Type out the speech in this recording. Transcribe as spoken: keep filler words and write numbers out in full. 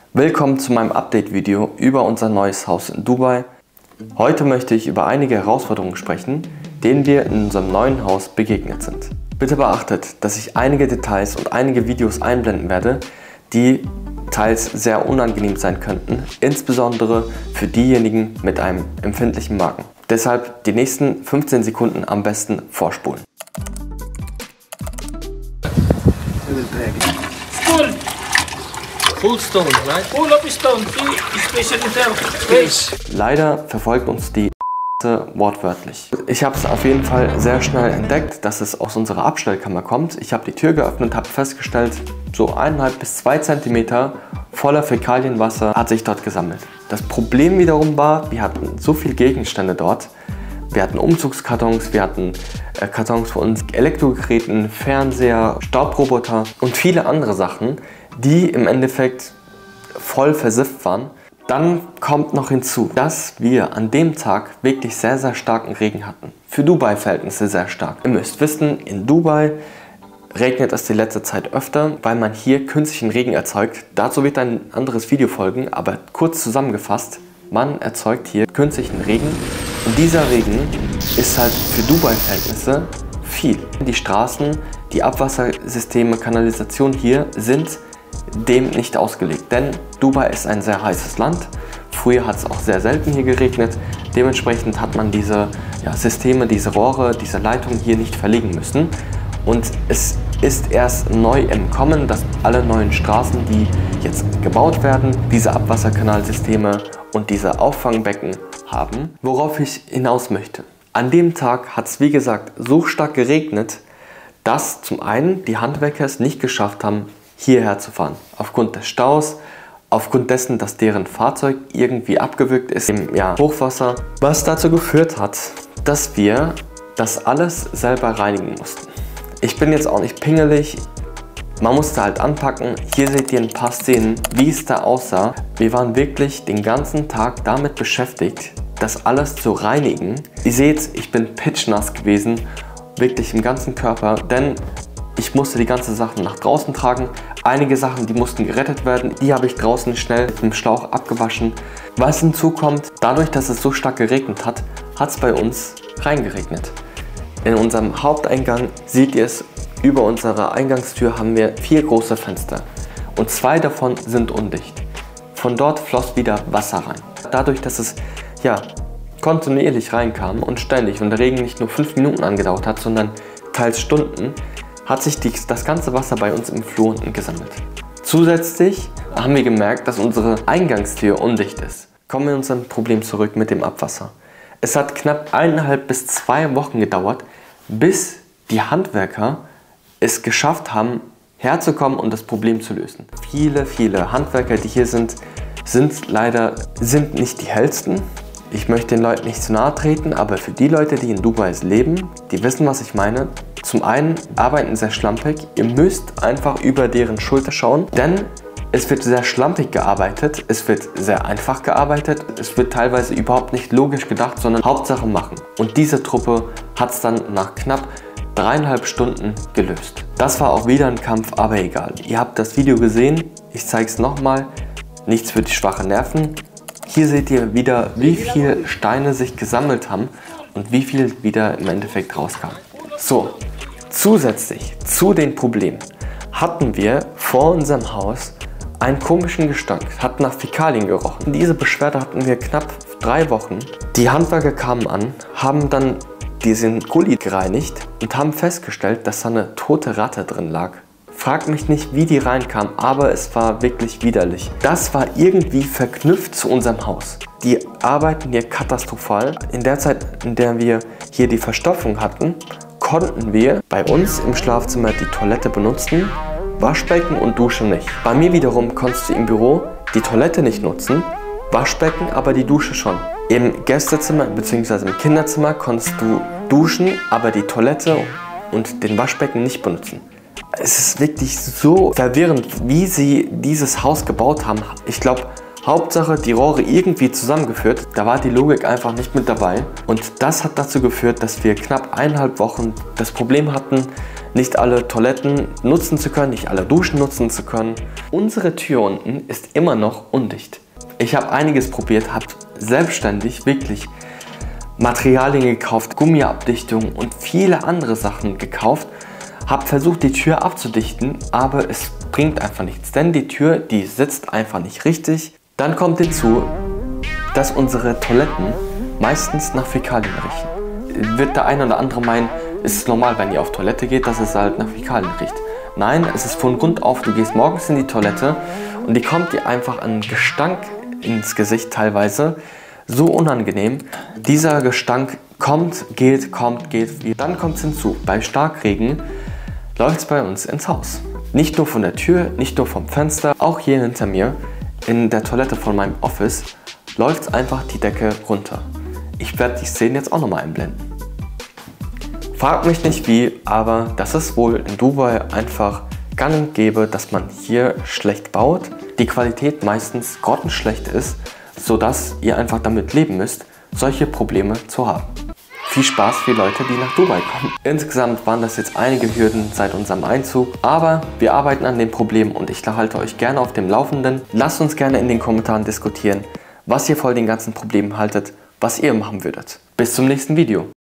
Willkommen zu meinem Update-Video über unser neues Haus in Dubai. Heute möchte ich über einige Herausforderungen sprechen, denen wir in unserem neuen Haus begegnet sind. Bitte beachtet, dass ich einige Details und einige Videos einblenden werde, die teils sehr unangenehm sein könnten, insbesondere für diejenigen mit einem empfindlichen Magen. Deshalb die nächsten fünfzehn Sekunden am besten vorspulen. Full. Full stone, right? Full of stone, especially the face. Leider verfolgt uns die wortwörtlich. Ich habe es auf jeden Fall sehr schnell entdeckt, dass es aus unserer Abstellkammer kommt. Ich habe die Tür geöffnet und habe festgestellt, so eineinhalb bis zwei Zentimeter voller Fäkalienwasser hat sich dort gesammelt. Das Problem wiederum war, wir hatten so viele Gegenstände dort. Wir hatten Umzugskartons, wir hatten äh, Kartons für uns, Elektrogeräten, Fernseher, Staubroboter und viele andere Sachen, die im Endeffekt voll versifft waren. Dann kommt noch hinzu, dass wir an dem Tag wirklich sehr, sehr starken Regen hatten. Für Dubai-Verhältnisse sehr stark. Ihr müsst wissen, in Dubai regnet es die letzte Zeit öfter, weil man hier künstlichen Regen erzeugt. Dazu wird ein anderes Video folgen, aber kurz zusammengefasst, man erzeugt hier künstlichen Regen und dieser Regen ist halt für Dubai-Verhältnisse viel. Die Straßen, die Abwassersysteme, Kanalisation hier sind dem nicht ausgelegt, denn Dubai ist ein sehr heißes Land. Früher hat es auch sehr selten hier geregnet. Dementsprechend hat man diese ja, Systeme, diese Rohre, diese Leitungen hier nicht verlegen müssen. Und es ist erst neu im Kommen, dass alle neuen Straßen, die jetzt gebaut werden, diese Abwasserkanalsysteme und diese Auffangbecken haben. Worauf ich hinaus möchte. An dem Tag hat es wie gesagt so stark geregnet, dass zum einen die Handwerker es nicht geschafft haben, hierher zu fahren. Aufgrund des Staus, aufgrund dessen, dass deren Fahrzeug irgendwie abgewürgt ist im ja, Hochwasser. Was dazu geführt hat, dass wir das alles selber reinigen mussten. Ich bin jetzt auch nicht pingelig, man musste halt anpacken. Hier seht ihr ein paar Szenen, wie es da aussah. Wir waren wirklich den ganzen Tag damit beschäftigt, das alles zu reinigen. Ihr seht, ich bin pitchnass gewesen, wirklich im ganzen Körper, denn ich musste die ganzen Sachen nach draußen tragen. Einige Sachen, die mussten gerettet werden, die habe ich draußen schnell mit dem Schlauch abgewaschen. Was hinzukommt, dadurch, dass es so stark geregnet hat, hat es bei uns reingeregnet. In unserem Haupteingang seht ihr es, über unserer Eingangstür haben wir vier große Fenster und zwei davon sind undicht. Von dort floss wieder Wasser rein. Dadurch, dass es ja, kontinuierlich reinkam und ständig und der Regen nicht nur fünf Minuten angedauert hat, sondern teils Stunden, hat sich die, das ganze Wasser bei uns im Flur unten gesammelt. Zusätzlich haben wir gemerkt, dass unsere Eingangstür undicht ist. Kommen wir zu unserem Problem zurück mit dem Abwasser. Es hat knapp eineinhalb bis zwei Wochen gedauert, bis die Handwerker es geschafft haben, herzukommen und das Problem zu lösen. Viele, viele Handwerker, die hier sind, sind leider sind nicht die hellsten. Ich möchte den Leuten nicht zu nahe treten, aber für die Leute, die in Dubai leben, die wissen, was ich meine. Zum einen arbeiten sehr schlampig. Ihr müsst einfach über deren Schulter schauen, denn es wird sehr schlampig gearbeitet, es wird sehr einfach gearbeitet, es wird teilweise überhaupt nicht logisch gedacht, sondern Hauptsache machen. Und diese Truppe hat es dann nach knapp dreieinhalb Stunden gelöst. Das war auch wieder ein Kampf, aber egal. Ihr habt das Video gesehen, ich zeige es nochmal, nichts für die schwachen Nerven. Hier seht ihr wieder, wie viele Steine sich gesammelt haben und wie viel wieder im Endeffekt rauskam. So, zusätzlich zu den Problemen hatten wir vor unserem Haus einen komischen Gestank, hat nach Fäkalien gerochen. Diese Beschwerde hatten wir knapp drei Wochen. Die Handwerker kamen an, haben dann diesen Gully gereinigt und haben festgestellt, dass da eine tote Ratte drin lag. Fragt mich nicht, wie die reinkam, aber es war wirklich widerlich. Das war irgendwie verknüpft zu unserem Haus. Die arbeiten hier katastrophal. In der Zeit, in der wir hier die Verstopfung hatten, konnten wir bei uns im Schlafzimmer die Toilette benutzen, Waschbecken und Dusche nicht. Bei mir wiederum konntest du im Büro die Toilette nicht nutzen, Waschbecken, aber die Dusche schon. Im Gästezimmer bzw. im Kinderzimmer konntest du duschen, aber die Toilette und den Waschbecken nicht benutzen. Es ist wirklich so verwirrend, wie sie dieses Haus gebaut haben. Ich glaube, Hauptsache die Rohre irgendwie zusammengeführt, da war die Logik einfach nicht mit dabei. Und das hat dazu geführt, dass wir knapp eineinhalb Wochen das Problem hatten, nicht alle Toiletten nutzen zu können, nicht alle Duschen nutzen zu können. Unsere Tür unten ist immer noch undicht. Ich habe einiges probiert, habe selbstständig wirklich Materialien gekauft, Gummiabdichtung und viele andere Sachen gekauft. Habe versucht, die Tür abzudichten, aber es bringt einfach nichts, denn die Tür, die sitzt einfach nicht richtig. Dann kommt hinzu, dass unsere Toiletten meistens nach Fäkalien riechen. Wird der eine oder andere meinen, es ist normal, wenn ihr auf Toilette geht, dass es halt nach Fäkalien riecht. Nein, es ist von Grund auf, du gehst morgens in die Toilette und die kommt dir einfach an Gestank ins Gesicht teilweise. So unangenehm. Dieser Gestank kommt, geht, kommt, geht. Dann kommt es hinzu, bei Starkregen läuft es bei uns ins Haus. Nicht nur von der Tür, nicht nur vom Fenster, auch hier hinter mir in der Toilette von meinem Office läuft einfach die Decke runter. Ich werde die Szene jetzt auch nochmal einblenden. Fragt mich nicht wie, aber das ist wohl in Dubai einfach gang und gäbe, dass man hier schlecht baut, die Qualität meistens grottenschlecht ist, sodass ihr einfach damit leben müsst, solche Probleme zu haben. Viel Spaß für Leute, die nach Dubai kommen. Insgesamt waren das jetzt einige Hürden seit unserem Einzug, aber wir arbeiten an den Problemen und ich halte euch gerne auf dem Laufenden. Lasst uns gerne in den Kommentaren diskutieren, was ihr von den ganzen Problemen haltet, was ihr machen würdet. Bis zum nächsten Video.